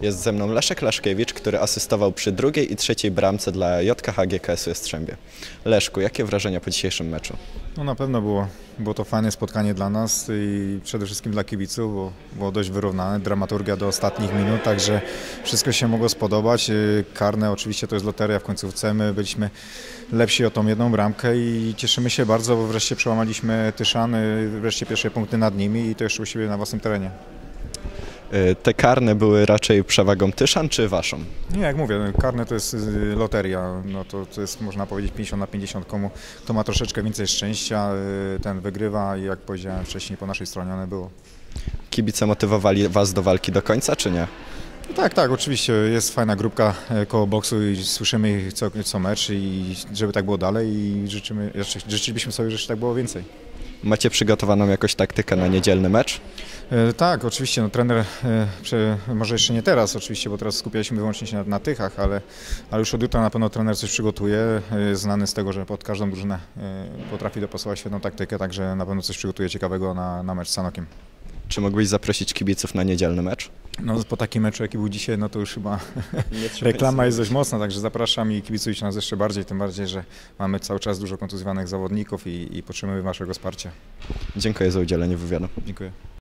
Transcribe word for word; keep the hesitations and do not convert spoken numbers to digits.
Jest ze mną Leszek Laszkiewicz, który asystował przy drugiej i trzeciej bramce dla J K H G K S u Jastrzębie. Leszku, jakie wrażenia po dzisiejszym meczu? No na pewno było, było to fajne spotkanie dla nas i przede wszystkim dla kibiców, bo było dość wyrównane, dramaturgia do ostatnich minut, także wszystko się mogło spodobać. Karne oczywiście to jest loteria w końcówce, my byliśmy lepsi o tą jedną bramkę i cieszymy się bardzo, bo wreszcie przełamaliśmy Tyszan, wreszcie pierwsze punkty nad nimi i to jeszcze u siebie na własnym terenie. Te karne były raczej przewagą Tyszan czy waszą? Nie, jak mówię, karne to jest loteria, no to, to jest można powiedzieć pięćdziesiąt na pięćdziesiąt, komu kto ma troszeczkę więcej szczęścia, ten wygrywa i jak powiedziałem wcześniej, po naszej stronie one było. Kibice motywowali was do walki do końca czy nie? Tak, tak, oczywiście jest fajna grupka koło boksu i słyszymy ich co, co mecz i żeby tak było dalej i życzymy, życzylibyśmy sobie, żeby tak było więcej. Macie przygotowaną jakąś taktykę na niedzielny mecz? E, tak, oczywiście, no, trener, e, przy, może jeszcze nie teraz oczywiście, bo teraz skupialiśmy wyłącznie się na, na Tychach, ale, ale już od jutra na pewno trener coś przygotuje, e, znany z tego, że pod każdą drużynę e, potrafi dopasować świetną taktykę, także na pewno coś przygotuje ciekawego na, na mecz z Sanokiem. Czy mógłbyś zaprosić kibiców na niedzielny mecz? No po takim meczu, jaki był dzisiaj, no to już chyba reklama jest dość mocna, także zapraszam i kibicujcie nas jeszcze bardziej, tym bardziej, że mamy cały czas dużo kontuzjowanych zawodników i, i potrzebujemy waszego wsparcia. Dziękuję za udzielenie wywiadu. Dziękuję.